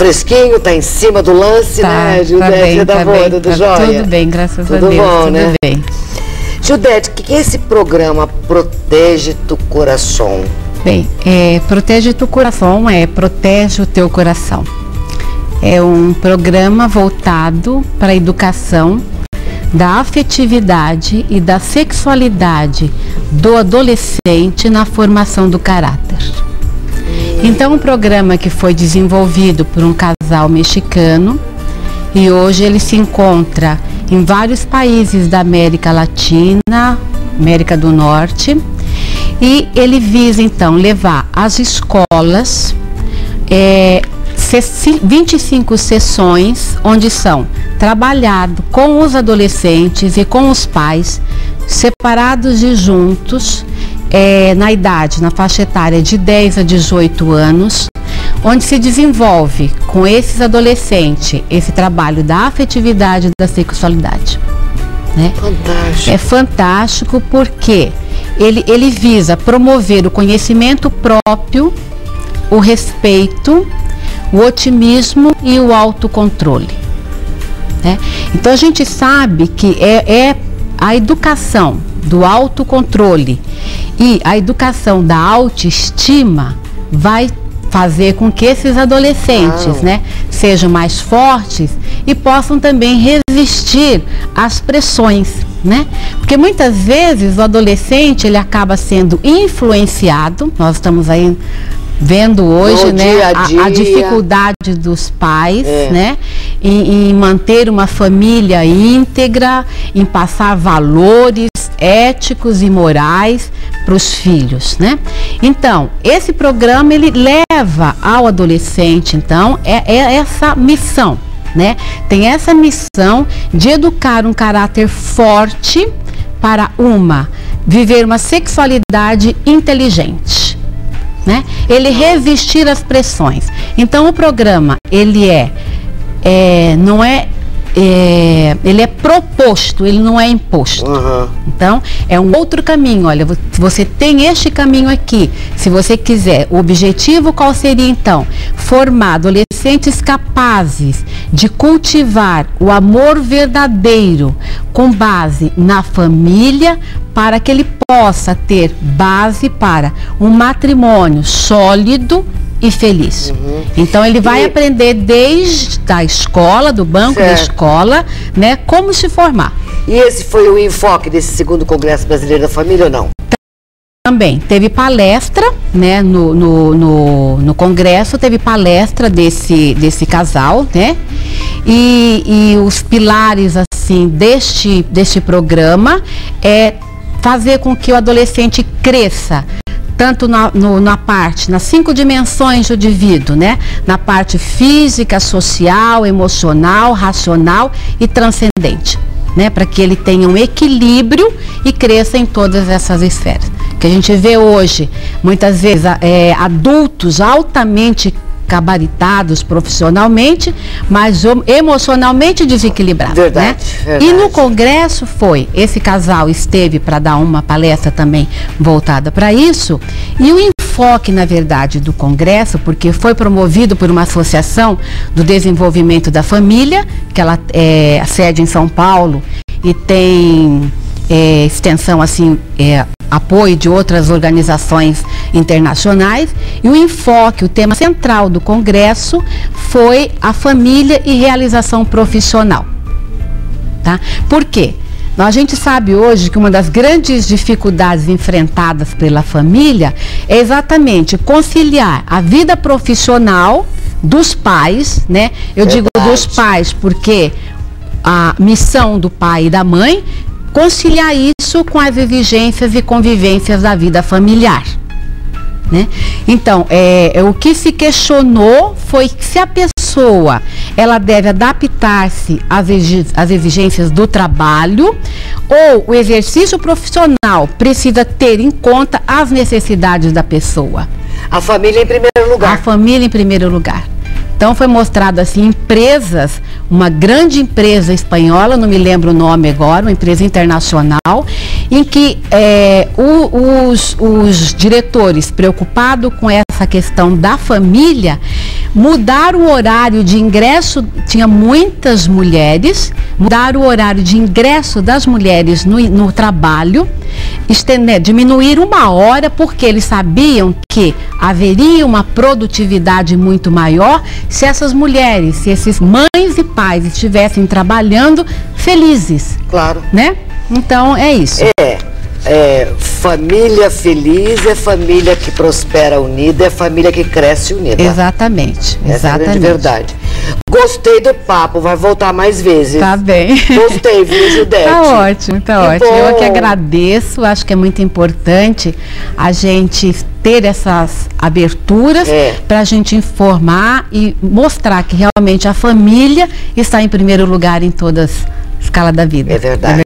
fresquinho, tá em cima do lance, né, Gildete? Tá bom, tudo jóia? Tudo bem, graças a Deus. Tudo bom, né? Tudo bem. Gildete, o que é esse programa Protege tu Coração? Bem, Protege tu Coração protege o teu coração. É um programa voltado para a educação da afetividade e da sexualidade do adolescente na formação do caráter. Então, um programa que foi desenvolvido por um casal mexicano e hoje ele se encontra em vários países da América Latina, América do Norte, e ele visa então levar às escolas 25 sessões onde são trabalhado com os adolescentes e com os pais, separados e juntos, na faixa etária de 10 a 18 anos, onde se desenvolve com esses adolescentes esse trabalho da afetividade e da sexualidade. Né? Fantástico. É fantástico porque ele visa promover o conhecimento próprio, o respeito, o otimismo e o autocontrole. Né? Então a gente sabe que a educação do autocontrole e a educação da autoestima vai fazer com que esses adolescentes, né, sejam mais fortes e possam também resistir às pressões, né? Porque muitas vezes o adolescente ele acaba sendo influenciado, nós estamos aí vendo hoje, né, a dificuldade dos pais, né, em manter uma família íntegra, em passar valores éticos e morais para os filhos, né? Então, esse programa ele leva ao adolescente, então, essa missão, né? Tem essa missão de educar um caráter forte para viver uma sexualidade inteligente. Né? Ele resistir às pressões. Então o programa ele ele é proposto, ele não é imposto. Então é um outro caminho. Olha, você tem este caminho aqui. Se você quiser, o objetivo qual seria então? Formar adolescentes capazes de cultivar o amor verdadeiro com base na família, para que ele possa ter base para um matrimônio sólido e feliz. Então ele vai aprender desde a escola, do banco da escola, né, como se formar. E esse foi o enfoque desse segundo Congresso Brasileiro da Família ou não? Também teve palestra, né, no congresso teve palestra desse casal, né, e os pilares assim deste programa é fazer com que o adolescente cresça tanto nas 5 dimensões do indivíduo, né? Na parte física, social, emocional, racional e transcendente, né? Para que ele tenha um equilíbrio e cresça em todas essas esferas. Que a gente vê hoje, muitas vezes, adultos altamente gabaritados profissionalmente, mas emocionalmente desequilibrados. Verdade, né? Verdade. E no congresso esse casal esteve para dar uma palestra também voltada para isso, e o enfoque, na verdade, do congresso, porque foi promovido por uma associação do desenvolvimento da família, que ela é sede em São Paulo e tem extensão assim, apoio de outras organizações internacionais, e o enfoque, o tema central do congresso foi a família e realização profissional. Tá? Por quê? A gente sabe hoje que uma das grandes dificuldades enfrentadas pela família é exatamente conciliar a vida profissional dos pais, né? Eu digo dos pais porque a missão do pai e da mãe, conciliar isso com as exigências e convivências da vida familiar. Né? Então, o que se questionou foi se a pessoa ela deve adaptar-se às exigências do trabalho, ou o exercício profissional precisa ter em conta as necessidades da pessoa. A família em primeiro lugar. A família em primeiro lugar. Então foi mostrado assim, empresas, uma grande empresa espanhola, não me lembro o nome agora, uma empresa internacional, em que os diretores preocupados com essa essa questão da família, mudar o horário de ingresso, tinha muitas mulheres, mudar o horário de ingresso das mulheres no trabalho, diminuir 1 hora, porque eles sabiam que haveria uma produtividade muito maior se essas mulheres, se esses mães e pais estivessem trabalhando felizes. Claro. Né? Então, é isso. Família feliz é família que prospera unida, é família que cresce unida. Exatamente. Essa é a grande verdade. Gostei do papo, vai voltar mais vezes. Tá bem. Gostei, viu, Judete? Tá ótimo, tá ótimo. Bom. Eu que agradeço, acho que é muito importante a gente ter essas aberturas para a gente informar e mostrar que realmente a família está em primeiro lugar em todas as escalas da vida. É verdade.